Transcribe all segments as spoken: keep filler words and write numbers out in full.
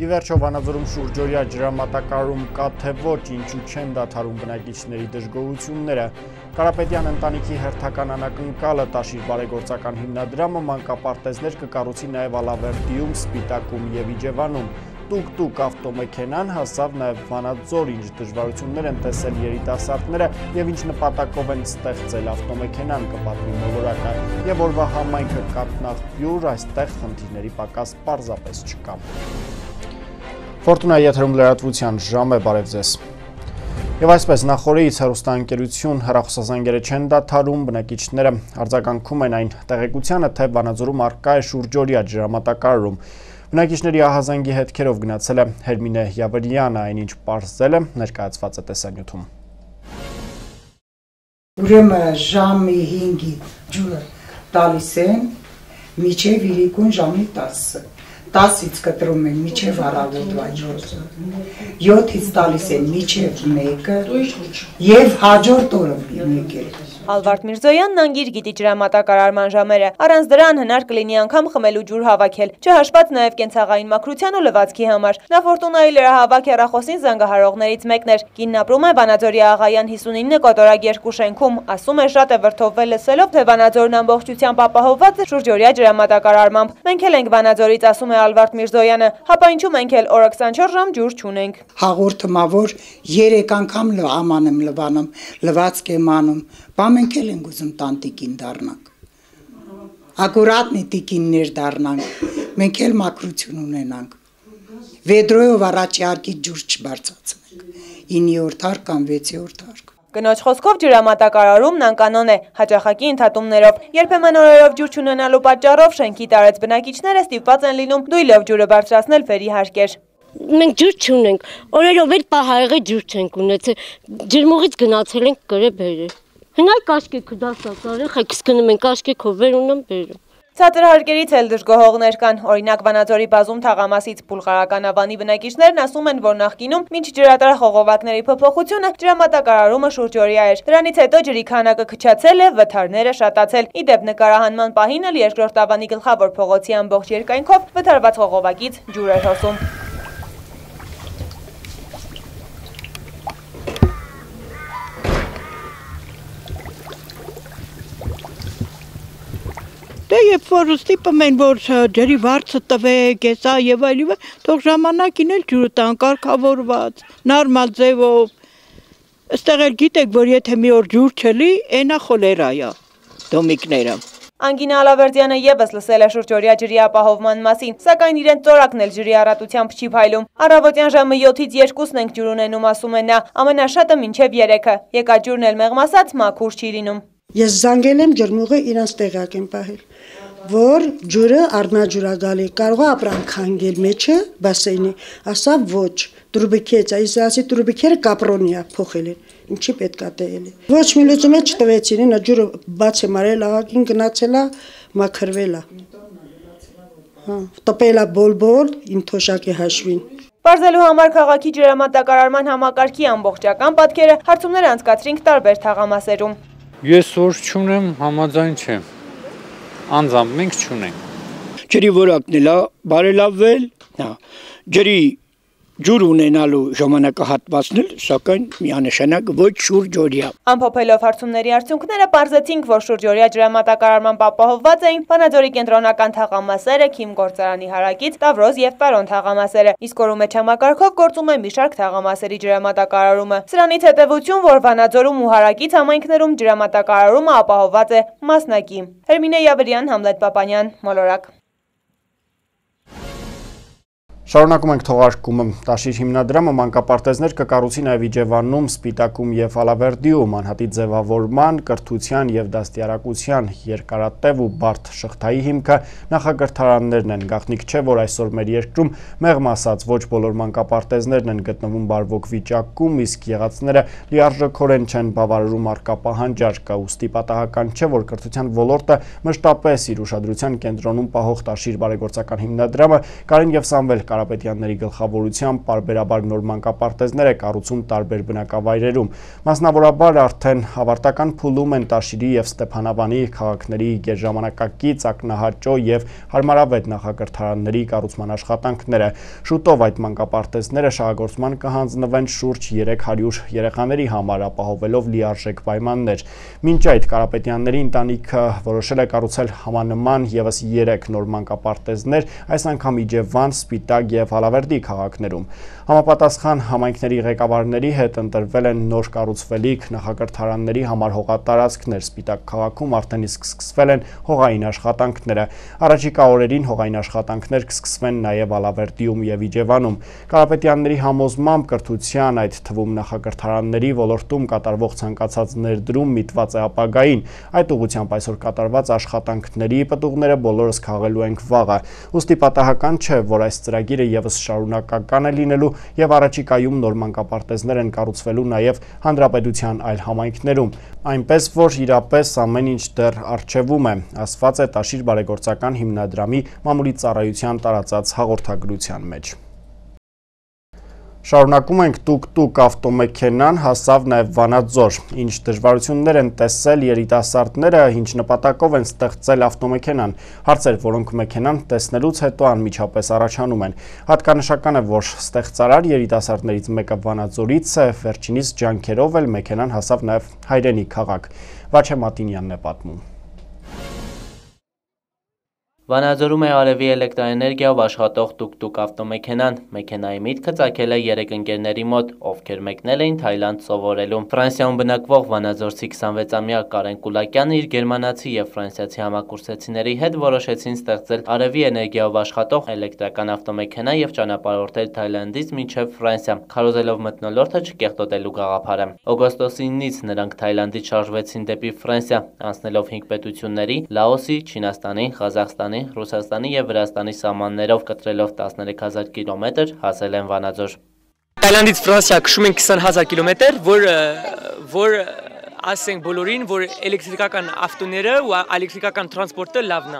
Ի վերջո Վանաձորում շուրջօրյա ջրամատակարարում կա թե ոչ, ինչու չեն դադարում բնակիչների դժգոհությունները։ Կարապետյան ընտանիքի հերթական անակնկալը Տաշիր բարեգործական հիմնադրամը մանկապարտեզներ կկառուցի նաև Ալավերդիում, Սպիտակում և Իջևանում։ Տուկ-տուկ ավտոմեքենան հասավ նաև Վանաձոր, ինչ դժվարություններ են տեսել երիտասարդները և ինչ նպատակով են ստեղծել ավտոմեքենան, կպատմի մոլորակը, և օրվա համայնքը կաթնաղբյուր, այստեղ խնդիրների պակաս պարզապես չկա։ Ֆորտունայի եթերում լրատվության ժամ է, բարև ձեզ։ Եվ այսպես նախօրեից հեռուստաընկերություն հեռախոսազանգերը չեն դադարում, բնակիչները արձագանքում են այն տեղեկությանը, թե Վանաձորում առկա է շուրջօրյա ջրամատակարարում։ Բնակիչների ահազանգի հետքերով գնացել է Հերմինե Յավրյանը, այնինչ պարզել է ներկայացված է տեսանյութում։ Ուրեմն ժամի հինգի ջուրը տալիս են, մինչև իրիկուն ժամի տասը։ տասից կտրում են մինչև առավոտվա յոթը, յոթից տալիս են մինչև մեկը և հաջորդ օրը մեկ է։ Ալվարդ Միրզոյանն անգիր գիտի ջրամատակարարման ժամերը, առանց դրան հնար կլինի անգամ խմելու ջուր հավաքել, չհաշված նաև կենցաղային մաքրության ու լվացքի համար։ Նա Ֆորտունայի լրահավաք հեռախոսին զանգահարողներից մեկն էր։ Կինն ապրում է Վանաձորի Աղայան հիսունինը կոտորակ երկու շենքում, ասում է շատ է վրդովվել լսելով, թե Վանաձորն ամբողջությամբ ապահովված է շուրջօրյա ջրամատակարարմամբ։ Մենք էլ ենք Վանաձորից, ասում է Ալվարդ Միրզոյանը, հապա ինչու մենք էլ օրը քսանչորս ժամ ջուր չունենք։ Հաղորդում ա որ երեք անգամ աման եմ լվանում, լվացք եմ անում, բա մենք էլ ենք ուզում տանտիկին դառնանք, ակուրատնի տիկիններ դառնանք, մենք էլ մաքրություն ունենանք, վեդրոյով առաջի հարկի ջուր չբարձրացնենք, ինի օր թարք կամ վեցի օր թարք։ Կնոջ խոսքով ջրամատակարարումն անկանոն է, հաճախակի ընդհատումներով, երբեմն օրերով ջուր չունենալու պատճառով շենքի տարեց բնակիչները ստիպված են լինում դույլով ջուրը բարձրացնել վերի հարկեր։ Մենք ջուր չունենք, օրերով էլ պահարեղի ջուր չենք ունեցել, ջրմուղից գնացել ենք կրե բերել։ Հնայ կաշկեքը դասակարը, խեքս գնում են կաշկեքով վեր ունեմ բերում։ Ցածր հարկերից էլ դժգոհողներ կան, օրինակ Վանաձորի բազում թաղամասից բուլղարական ավանի բնակիչներն ասում են, որ նախկինում մինչ ջրատար խողովակների փոփոխությունը ջրամատակարարումը շուրջօրյա էր։ Դրանից հետո ջրի քանակը քչացել է, վթարները շատացել։ Ի դեպ նկարահանման պահին էլ երկրորդ ավանի գլխավոր փողոցի ամբողջ երկայնքով վթարված խողովակից ջուր էր հոսում։ Դե երբ որ ստիպում են, որ ջրի վարձը տվեք, եսա եւ այլն, թող ժամանակին էլ ջուրը տան կարգավորված, նորմալ ձևով։ Այստեղ էլ գիտեք, որ եթե մի օր ջուր չլի, այնա խոլերա է դոմիկները։ Անգինա Ալավերդյանը եւս լսել է շուրջօրյա ջրի ապահովման մասին, սակայն իրեն ծորակն էլ ջրի առատությամբ չի փայլում։ Առավոտյան ժամը յոթից երկուսն ենք ջուր ունենում, ասում է նա, ամենաշատը մինչև երեքը։ Եկաջուրն էլ մեղմասած մաքուր չի լինում։ Ես զանգել եմ ջրմուղը իրանց տեղակ եմ պահել, որ ջուրը առնաջուրա գալի, կարող է ապրանք հանգել մեջը բասեյնի, ասա ոչ, տրուբիքեց, այս ասի տրուբիքերը կապրոնիա փոխել են, ինչի պետք է տել է։ Ոչ մի լուծում չտվեցին, նա ջուրը բաց է մարել, աղագին գնացել է, մաքրվել է։ Հա, տպել է բոլ-բոլ իմ թոշակի հաշվին։ Պարզելու համար քաղաքի ջրամատակարարման համակարգի ամբողջական պատկերը հարցումներ անցկացրինք տարբեր թաղամասերում։ Ես որ չունեմ, համաձայն չեմ, անձամբ մենք չունենք։ Ջրի որակն էլ բարելավվել, ջրի ջուր ունենալու ժամանակահատվածն էլ, սակայն միանշանակ ոչ շուրջօրյա։ Ամփոփելով հարցումների արդյունքները պարզեցինք, որ շուրջօրյա ջրամատակարարման ապահովված էին Վանաձորի կենտրոնական թաղամասերը, Քիմ գործարանի հարակից, Տավրոզ եւ Պարոն թաղամասերը, իսկ որում մեջ համակարգով գործում է մի շարք թաղամասերի ջրամատակարարումը։ Սրանից հետևություն, որ Վանաձորում ու հարակից համայնքներում ջրամատակարարումը ապահովված է մասնակի։ Հերմինե Յավրյան, Համլետ Պապանյան, Մոլորակ։ Շարունակում ենք թողարկումը։ Տաշիր հիմնադրամը մանկապարտեզներ կկառուցի նաև Իջևանում, Սպիտակում և Ալավերդիում, անհատի ձևավորման, կրթության և դաստիարակության երկարատև ու բարդ շղթայի հիմքը նախակրթարաններն են։ Գաղտնիք չէ, որ այսօր մեր երկրում մեղմ ասած ոչ բոլոր մանկապարտեզներն են գտնվում բարվոք վիճակում, իսկ եղածները լիարժեքորեն չեն բավարարում առկա պահանջարկը, ուստի պատահական չէ, որ կրթության ոլորտը մշտապես իր ուշադրության կենտրոնում պահող Տաշիր բարեգործական հիմնադրամը Կարեն և Սամվել Կարապետյանների գլխավորությամբ պարբերաբար նոր մանկապարտեզներ է կառուցում տարբեր բնակավայրերում։ Մասնավորաբար արդեն ավարտական փուլում են Տաշիրի եւ Ստեփանավանի քաղաքների գերժամանակակից, ակնահաճո եւ հարմարավետ նախակրթարանների կառուցման աշխատանքները։ Շուտով այդ մանկապարտեզները շահագործման կհանձնվեն շուրջ երեք հարյուր երեխաների համար, ապահովելով լիարժեք պայմաններ։ Մինչ այդ Կարապետյանների ընտանիքը որոշել է կառուցել համանման ևս երեք նոր մանկապարտեզներ, այս անգամ Իջևան, Սպիտակ եւ Հալավերդի քաղաքներում։ Համապատասխան համայնքների ղեկավարների հետ ընտրվել են նոր կառուցվելիք նախակրթարանների համար հողատարածքներ։ Սպիտակ քաղաքում արդեն իսկ սկսվել են հողային աշխատանքները։ Առաջիկա օրերին հողային աշխատանքներ կսկսվեն նաեւ Հալավերդիում եւ Իջևանում։ Կարապետյանների համոզմամբ կրթության, այդ թվում նախակրթարանների ոլորտում կատարվող ցանկացած ներդրում միտված է ապագային։ Այդ ուղղությամբ այսօր կատարված աշխատանքների պտուղները բոլորս քաղելու ենք վաղը։ Ուստի պատահական չէ, որ այս ծրագիրը եւս շարունակական է լինելու եւ առաջիկայում նոր մանկապարտեզներ են կառուցվելու նաեւ հանրապետության այլ համայնքներում։ Այնպես որ իրապես ամեն ինչ դեռ առջևում է, ասված է Տաշիր բարեգործական հիմնադրամի մամուլի ծառայության տարածած հաղորդագրության մեջ։ Շարունակում ենք տուկ-տուկ ավտոմեքենան հասավ նաև Վանաձոր։ Ինչ դժվարություններ են տեսել երիտասարդները, ինչ նպատակով են ստեղծել ավտոմեքենան, հարցեր, որոնք մեքենան տեսնելուց հետո անմիջապես առաջանում են։ Հատկանշական է, որ ստեղծարար երիտասարդներից մեկը Վանաձորից է, վերջինիս ջանքերով էլ մեքենան հասավ նաև հայրենի քաղաք։ Վաչե Մատինյանն է պատմում։ Վանաձորում է արևի էլեկտրաէներգիայով աշխատող տուկ-տուկ ավտոմեքենան։ Մեքենայի միտքը ծագել է երեք ընկերների մոտ, ովքեր մեկնել էին Թայլանդ սովորելու։ Ֆրանսիայում բնակվող վանաձորցի քսանվեցամյա Կարեն Կուլակյանը իր գերմանացի եւ ֆրանսիացի համակուրսեցիների հետ որոշեցին ստեղծել արևի էներգիայով աշխատող էլեկտրական ավտոմեքենա եւ ճանապարհորդել Թայլանդից մինչեւ Ֆրանսիա, քարոզելով մթնոլորտը չկեղտոտելու գաղափարը։ Օգոստոսի ինից նրանք Թայլանդից շարժվեցին դեպի Ֆրանսիա, անցնելով հինգ պետությունների՝ Լաոսի, Չինաստանի, Ղազախստանի, Ռուսաստանի եւ Վրաստանի սահմաններով կտրելով տասներեք հազար կիլոմետր հասել են Վանաձոր։ Թայլանդից Ֆրանսիա քշում ենք քսան հազար կիլոմետր, որ որ ասենք բոլորին, որ էլեկտրիկական ավտոները ու էլեկտրիկական տրանսպորտը լավն է,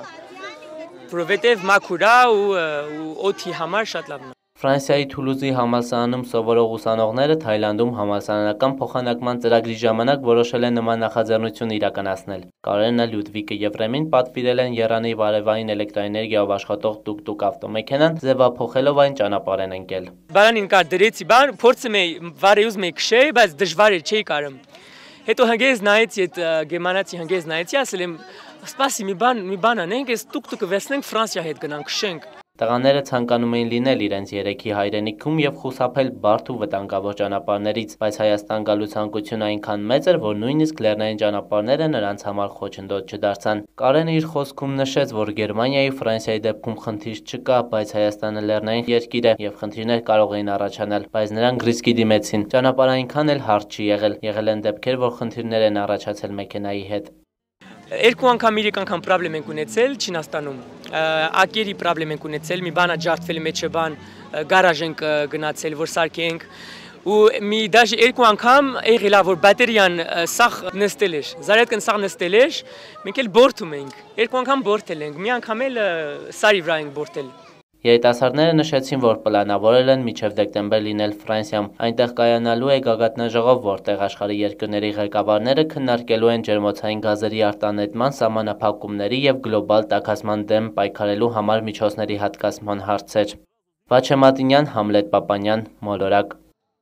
որովհետեւ մաքուր է ու օդի համար շատ լավն է։ Ֆրանսիայի Թուլուզի համալսարանում սովորող ուսանողները Թայլանդում համալսարանական փոխանակման ծրագրի ժամանակ որոշել են նման նախաձեռնություն իրականացնել։ Կարենը, Լյուդվիկը եւ Ռեմին պատվիրել են եռանի արևային էլեկտրաէներգիայով աշխատող տուկ-տուկ ավտոմեքենան, ձևափոխելով այն ճանապարհ են ընկել։ Բանին կար դրեցի բան, փորձում էի վարեյուզ մեկ քշեի, բայց դժվար էր, չէի կարում։ Հետո հանգես նայեցի այդ գերմանացի հանգես նայեցի, ասել եմ, սպասի մի բան, մի բան անենք, այս տուկ-տուկը վեսնենք Ֆրանսիա հետ գնանք քշենք։ Տղաները ցանկանում էին լինել իրենց երեքի հայրենիքում եւ խուսափել բարդ ու վտանգավոր ճանապարհներից, բայց Հայաստան գալու ցանկությունը այնքան մեծ էր, որ նույնիսկ լեռնային ճանապարհները նրանց համար խոչընդոտ չդարձան։ Կարենը իր խոսքում նշեց, որ Գերմանիայի, Ֆրանսիայի դեպքում խնդիր չկա, բայց Հայաստանը լեռնային երկիր է եւ խնդիրներ կարող էին առաջանալ, բայց նրանք ռիսկի դիմեցին։ Ճանապարհը այնքան էլ հարթ չի եղել, եղել են դեպքեր, որ խնդիրներ են առաջացել մեքենայի հետ։ Երկու անգամ երեք անգամ պրոբլեմ ենք ունեցել Չինաստանում։ Ակերի պրոբլեմ ենք ունեցել, մի բանա ջարդվել մեջը բան, գարաժ ենք գնացել, որ սարքենք։ Ու մի դաժե երկու անգամ եղել է, որ բատերիան սախ նստել էր, զարյատկան սախ նստել էր, մենք էլ բորթում ենք։ Երկու անգամ բորթել ենք, մի անգամ էլ սարի վրա ենք բորթել։ Երիտասարդները նշեցին, որ պլանավորել են մինչև դեկտեմբեր լինել Ֆրանսիայում։ Այնտեղ կայանալու է գագաթնաժողով, որտեղ աշխարհի երկրների ղեկավարները քննարկելու են ջերմոցային գազերի արտանետման սահմանափակումների եւ գլոբալ տաքացման դեմ պայքարելու համար միջոցների հատկացման հարցեր։ Վաչե Մատինյան, Համլետ Պապանյան, Մոլորակ։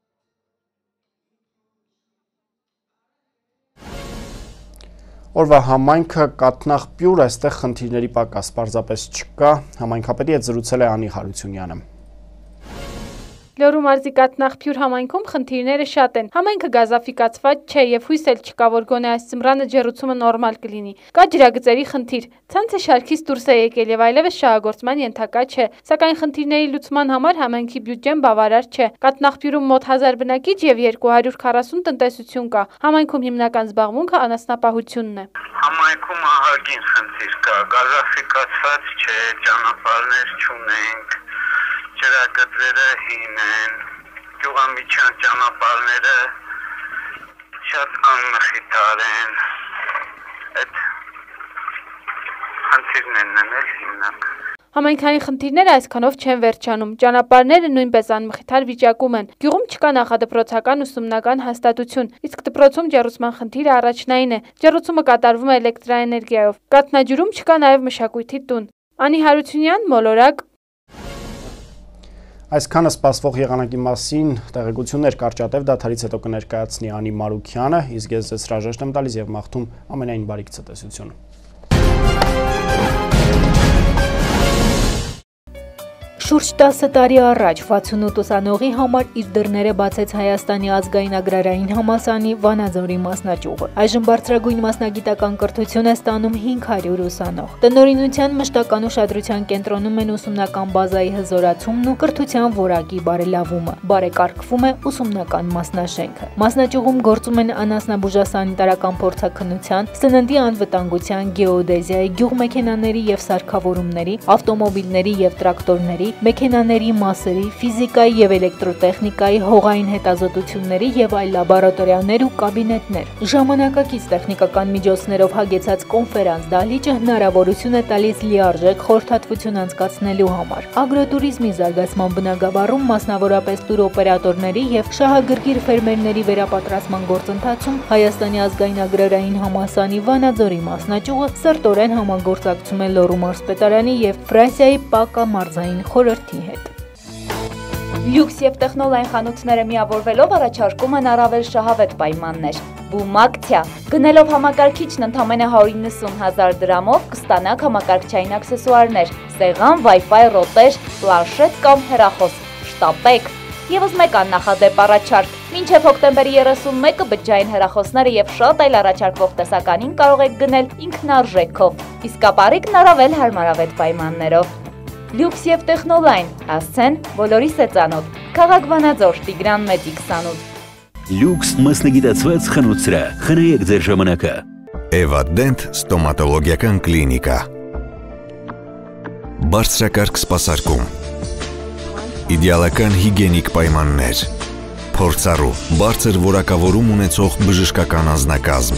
Օրվա համայնքը կաթնախպյուր, այստեղ խնդիրների պակաս պարզապես չկա, համայնքապետի հետ զրուցել է Անի Հարությունյանը։ Լոռու մարզի կաթնախպյուր համայնքում խնդիրները շատ են։ Համայնքը գազաֆիկացված չէ եւ հույս էլ չկա, որ գոնե այս ծմրանը ջեռուցումը նորմալ կլինի։ Կա ջրագծերի խնդիր, ցանցը շարքից դուրս է եկել եւ այլևս շահագործման ենթակա չէ։ Սակայն խնդիրների լուծման համար համայնքի բյուջեն բավարար չէ։ Կաթնախպյուրում մոտ հազար բնակիչ եւ երկու հարյուր քառասուն տնտեսություն կա։ Համայնքում հիմնական զբաղմունքը անասնապահությունն է։ Համայնքում ահագին խնդիր կա, գազաֆիկացված չէ, ճանապարհներ չունենք, ջրագծերը հին են, գյուղամիջյան ճանապարհները շատ անմխիթար են, այդ խնդիրներն են էլ հիմնական։ Համայնքային խնդիրները այսքանով չեն վերջանում, ճանապարհները նույնպես անմխիթար վիճակում են, գյուղում չկա նախադպրոցական ուսումնական հաստատություն, իսկ դպրոցում ջեռուցման խնդիրը առաջնային է, ջեռուցումը կատարվում է էլեկտրաէներգիայով, Կաթնաջուրում չկա նաև մշակույթի տուն։ Անի Հարությունյան, Մոլորակ։ Այսքանը սպասվող եղանակի մասին տեղեկություններ Կարճատև դադարից հետո կներկայացնի Անի Մարուքյանը, իսկ ես ձեզ հրաժեշտ եմ տալիս եւ մաղթում ամենայն բարիք ցտեսություն։ Շուրջ տասը տարի առաջ վաթսունութ ուսանողի համար իր դռները բացեց Հայաստանի ազգային agrarային համալսարանի Վանաձորի մասնաճյուղը։ Այժմ բարձրագույն մասնագիտական կրթություն է ստանում հինգ հարյուր ուսանող։ Տնօրինության մշտական ուշադրության կենտրոնում են ուսումնական բազայի հզորացումն ու կրթության որակի բարելավումը։ Բարեկարգվում է ուսումնական մասնաշենքը։ Մասնաճյուղում գործում են անասնաբուժասանիտարական փորձաքննության, սննդի անվտանգության, գեոդեզիայի, գյուղմեքենաների եւ սարքավորումների, ավտոմոբիլների եւ տրակտորների, մեքենաների մասերի, ֆիզիկայի եւ էլեկտրոտեխնիկայի, հողային հետազոտությունների եւ այլ լաբորատորիաներ ու կաբինետներ։ Ժամանակակից տեխնիկական միջոցներով հագեցած կոնֆերանս դահլիճը հնարավորություն է տալիս լիարժեք խորհրդատվություն անցկացնելու համար։ Ագրոտուրիզմի զարգացման բնագավառում մասնավորապես տուրօպերատորների եւ շահագրգիռ ֆերմերների վերապատրաստման գործընթացում Հայաստանի ազգային agrarային համալսարանի Վանաձորի մասնաճյուղը սերտորեն համագործակցում է Լոռու մարզպետարանի եւ Ֆրանսիայի Պակա մարզային խորհրդի հետ։ Լյուքս եւ տեխնոլային խանութները միավորվելով առաջարկում են առավել շահավետ պայմաններ։ Բում ակցիա։ Գնելով համակարգիչն ընդամենը հարյուր իննսուն հազար դրամով կստանաք համակարգչային աքսեսուարներ՝ սեղան, Wi-Fi ռոտեր, պլանշետ կամ հեռախոս։ Շտապեք։ Եվս մեկ աննախադեպ առաջարկ։ Մինչև հոկտեմբերի երեսունմեկը բջջային հեռախոսները եւ շատ այլ առաջարկվող տեսականին կարող եք գնել ինքնարժեքով։ Իսկ ապառիկն առավել հարմարավետ պայմաններով։ Լյուքս եւ տեխնոլայն, հասցեն բոլորիս է ծանոթ։ Քաղաք Վանաձոր, Տիգրան Մեծի քսանութ։ Լյուքս մասնագիտացված խանութ, խնայեք ձեր ժամանակը։ Էվադենտ ստոմատոլոգիական կլինիկա։ Բարձրակարգ սպասարկում։ Իդեալական հիգիենիկ պայմաններ։ Փորձառու, բարձր որակավորում ունեցող բժշկական անձնակազմ։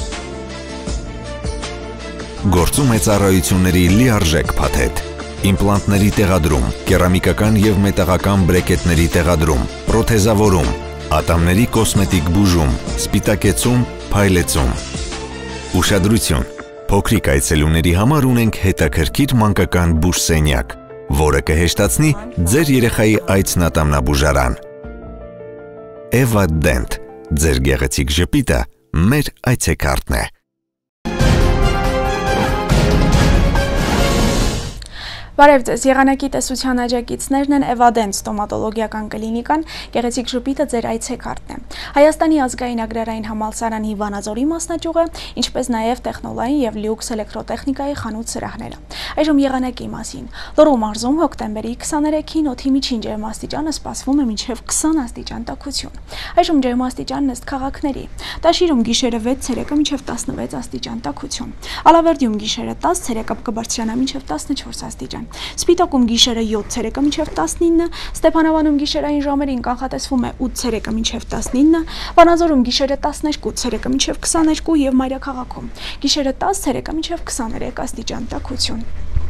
Գործում է ծառայությունների լիարժեք փաթեթ։ Իմպլանտների տեղադրում, կերամիկական եւ մետաղական բրեկետների տեղադրում, պրոթեզավորում, ատամների կոսմետիկ բուժում, սպիտակեցում, փայլեցում։ Ուշադրություն։ Փոքրիկ այցելուների համար ունենք հետաքրքիր մանկական բուժսենյակ, որը կհեշտացնի ձեր երեխայի այցն ատամնաբուժարան։ Էվադենտ, ձեր գեղեցիկ ժպիտը մեր այցեքարտն է։ Բարև ձեզ, եղանակի տեսության աջակիցներն են Էվադենտ ստոմատոլոգիական կլինիկան, գեղեցիկ ժպիտը ձեր այցեքարտն է։ Հայաստանի ազգային agrarային համալսարանի Վանաձորի մասնաճյուղը, ինչպես նաև տեխնոլային եւ լյուքս էլեկտրոտեխնիկայի խանութ սրահները։ Այժմ եղանակի մասին։ Լոռու մարզում հոկտեմբերի քսաներեքին օդի միջին ջերմաստիճանը սպասվում է մինչև քսան աստիճան տաքություն։ Այժմ ջերմաստիճանն ըստ քաղաքների։ Տաշիրում գիշերը վեց, ցերեկը մինչև տասնվեց աստիճան տաքություն։ Ալավերդիում գիշերը տաս, ցերեկը կբարձրանա մինչև տասնչորս աստիճան։ Սպիտակում գիշերը յոթ, ցերեկը մինչև տասնինը, Ստեփանավանում գիշերային ժամերին կանխատեսվում է ութ ցերեկը մինչև տասնինը, Վանաձորում գիշերը տասներկու, ցերեկը մինչև քսաներկու եւ Մայրաքաղաքում գիշերը տաս, ցերեկը մինչև քսաներեք աստիճան տաքություն։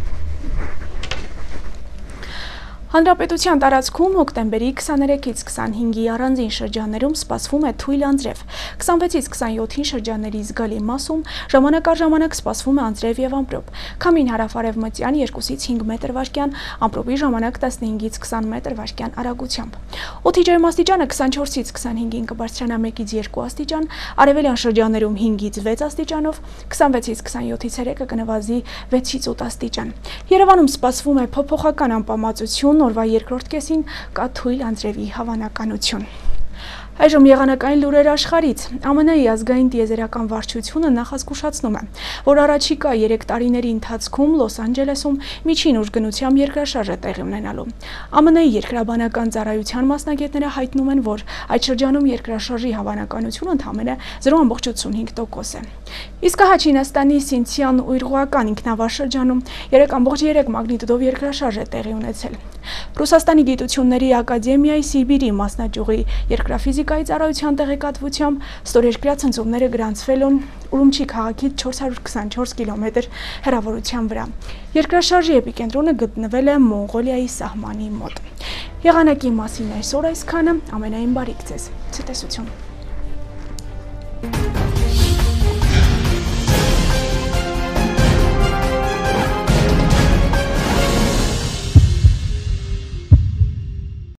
Հանրապետության տարածքում հոկտեմբերի քսաներեքից քսանհինգի առանձին շրջաններում սպասվում է թույլ անձրև, քսանվեցից քսանյոթին շրջանների զգալի մասում ժամանակ առ ժամանակ սպասվում է անձրև եւ ամպրոպ, քամին հարավարևմտյան երկուսից հինգ մետր վարկյան, ամպրոպի ժամանակ տասնհինգից քսան մետր վարկյան արագությամբ։ Օդի ջերմաստիճանը քսանչորսից քսանհինգին կբարձրանա մեկից երկու աստիճան, արևելյան շրջաններում հինգից վեց աստիճանով, քսանվեցից քսանյոթի ցերեկը կնվազի վեցից ութ աստիճան։ Երևանում սպասվում է փոփոխական անպամացություն, օրվա երկրորդ կեսին կա թույլ անձրևի հավանականություն։ Այժմ եղանակային լուրեր աշխարհից։ ԱՄՆ-ի ազգային տիեզերական վարչությունը նախազգուշացնում է, որ առաջիկա երեք տարիների ընթացքում Լոս Անջելեսում միջին ուժգնությամբ երկրաշարժ է տեղի ունենալու։ ԱՄՆ-ի երկրաբանական ծառայության մասնագետները հայտնում են, որ այդ շրջանում երկրաշարժի հավանականությունը ընդամենը զրո բացառ ութսունհինգ տոկոս է։ Իսկ հա Չինաստանի Սինցիան ուйրղուական ինքնավար երեք բացառ երեք մագնիտուդով երկրաշարժ է տեղի ունեցել։ Ռուսաստանի գիտությունների ակադեմիայի Սիբիրի մասնաճյուղի երկրաֆիզիկայի Էներգետիկայի ծառայության տեղեկատվությամբ ստորերկրյա ցնցումները գրանցվել են Ուրումչի քաղաքից չորս հարյուր քսանչորս կիլոմետր հեռավորության վրա։ Երկրաշարժի էպիկենտրոնը գտնվել է Մոնղոլիայի սահմանի մոտ։ Եղանակի մասին այսօր այսքանը, ամենայն բարիք ձեզ։ Ցտեսություն։